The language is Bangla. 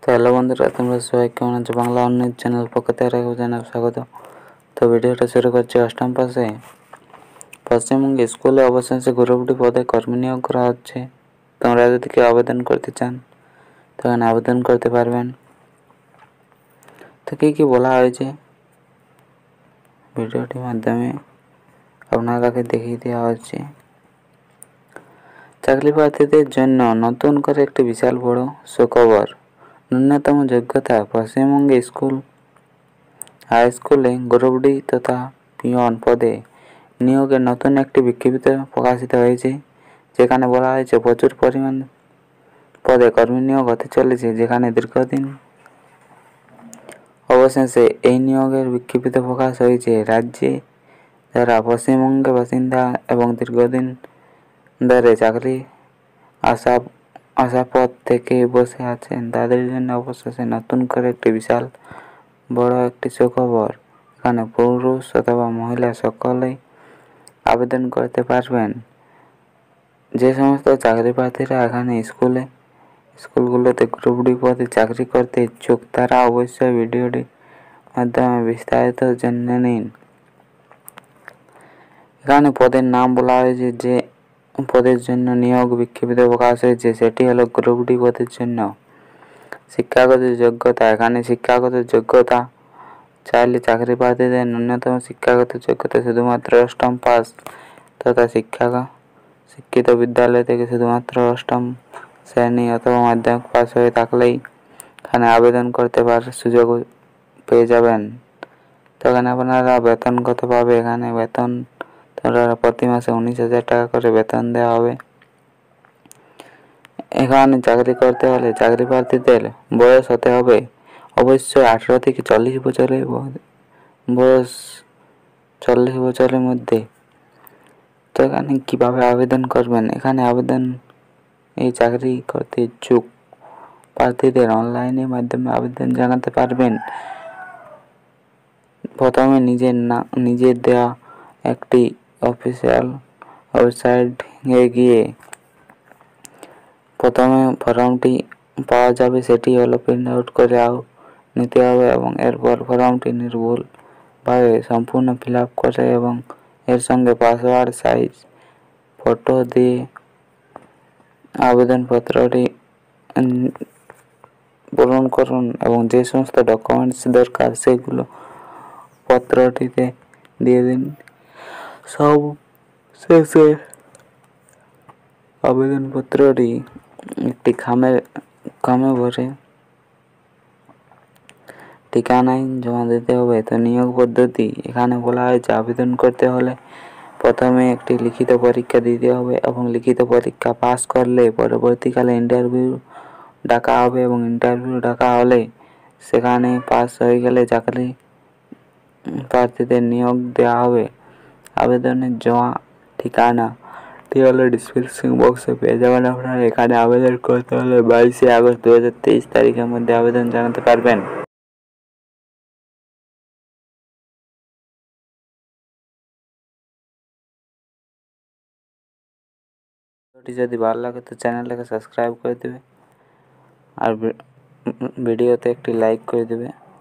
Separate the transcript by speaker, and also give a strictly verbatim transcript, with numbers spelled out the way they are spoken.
Speaker 1: তো হ্যালো বন্ধুরা, তোমরা সবাই কেমন আছো? বাংলা অনলাইন চ্যানেল পক্ষ থেকে জানাই স্বাগত। তো ভিডিওটা শুরু করছি অষ্টম পাশে পশ্চিমবঙ্গে স্কুলে অবশেষে গ্রুপডি পদে কর্মী নিয়োগ করা হচ্ছে। তোমরা যদি কেউ আবেদন করতে চান তখন আবেদন করতে পারবেন। তো কী কী বলা হয়েছে ভিডিওটির মাধ্যমে আপনাদেরকে দেখিয়ে দেওয়া হচ্ছে। চাকরি প্রার্থীদের জন্য নতুন করে একটি বিশাল বড় সুখবর। ন্যূনতম যোগ্যতা পশ্চিমবঙ্গে স্কুল হাই স্কুলে গ্রুপ ডি তথা পিয়ন পদে নিয়োগের নতুন একটি বিজ্ঞপ্তি প্রকাশিত হয়েছে, যেখানে বলা হয়েছে প্রচুর পরিমাণ পদে কর্মী নিয়োগ হতে চলেছে। যেখানে দীর্ঘদিন অবশেষে এই নিয়োগের বিজ্ঞপ্তি প্রকাশ হয়েছে। রাজ্যে যারা পশ্চিমবঙ্গে বাসিন্দা এবং দীর্ঘদিন ধরে চাকরি আশা আশাপথ থেকে বসে আছেন তাদের জন্য অবশেষে নতুন করে একটি বিশাল বড় একটি সুখবর। এখানে পুরুষ অথবা মহিলা সকলেই আবেদন করতে পারবেন। যে সমস্ত চাকরি প্রার্থীরা এখানে স্কুলে স্কুলগুলোতে গ্রুপ ডি পদে চাকরি করতে ইচ্ছুক তারা অবশ্যই ভিডিওটির মাধ্যমে বিস্তারিত জেনে নিন। এখানে পদের নাম বলা হয়েছে, যে পদের জন্য নিয়োগ বিজ্ঞপ্তি প্রকাশ হয়েছে সেটি হলো গ্রুপ ডি পদের জন্য। শিক্ষাগত যোগ্যতা, এখানে শিক্ষাগত যোগ্যতা চাইলে চাকরি প্রার্থীদের ন্যূনতম শিক্ষাগত যোগ্যতা শুধুমাত্র অষ্টম পাস তথা শিক্ষা শিক্ষিত বিদ্যালয় থেকে শুধুমাত্র অষ্টম শ্রেণী অথবা মাধ্যমিক পাস হয়ে থাকলেই এখানে আবেদন করতে পারার সুযোগ পেয়ে যাবেন। তো এখানে আপনারা বেতন কত পাবে, এখানে বেতন আপনারা প্রতি মাসে উনিশ হাজার টাকা করে বেতন দেওয়া হবে। এখানে চাকরি করতে হলে চাকরি প্রার্থীদের বয়স হতে হবে অবশ্যই আঠারো থেকে চল্লিশ বছরের বয়স চল্লিশ বছরের মধ্যে। তো এখানে কীভাবে আবেদন করবেন, এখানে আবেদন এই চাকরি করতে ইচ্ছুক প্রার্থীদের অনলাইনের মাধ্যমে আবেদন জানাতে পারবেন। প্রথমে নিজের না নিজের দেওয়া একটি অফিসিয়াল ওয়েবসাইটে গিয়ে প্রথমে ফর্মটি পাওয়া যাবে, সেটি হলো প্রিন্ট আউট করে নিতে হবে এবং এরপর ফর্মটি নির্ভুলভাবে সম্পূর্ণ ফিল আপ করে এবং এর সঙ্গে পাসওয়ার্ড সাইজ ফটো দিয়ে আবেদনপত্রটি পূরণ করুন এবং যে সমস্ত ডকুমেন্টস দরকার সেগুলো পত্রটিতে দিয়ে দিন। সব শেষে আবেদনপত্রটি একটি খামে খামে ভরে ঠিকানায় জমা দিতে হবে। তো নিয়োগ পদ্ধতি, এখানে বলা হয়েছে আবেদন করতে হলে প্রথমে একটি লিখিত পরীক্ষা দিতে হবে এবং লিখিত পরীক্ষা পাস করলে পরবর্তীকালে ইন্টারভিউ ডাকা হবে এবং ইন্টারভিউ ডাকা হলে সেখানে পাস হয়ে গেলে চাকরি প্রার্থীদের নিয়োগ দেওয়া হবে। আবেদনের জমা ঠিকানাটি হলো ডিসক্রিপশন বক্সে পেয়ে যাবেন আপনারা। এখানে আবেদন করতে হলে বাইশে আগস্ট দু হাজার তেইশ তারিখের মধ্যে আবেদন জানাতে পারবেন। ভিডিওটি যদি ভালো লাগে তো চ্যানেলটাকে সাবস্ক্রাইব করে দেবে আর ভিডিওতে একটি লাইক করে দেবে।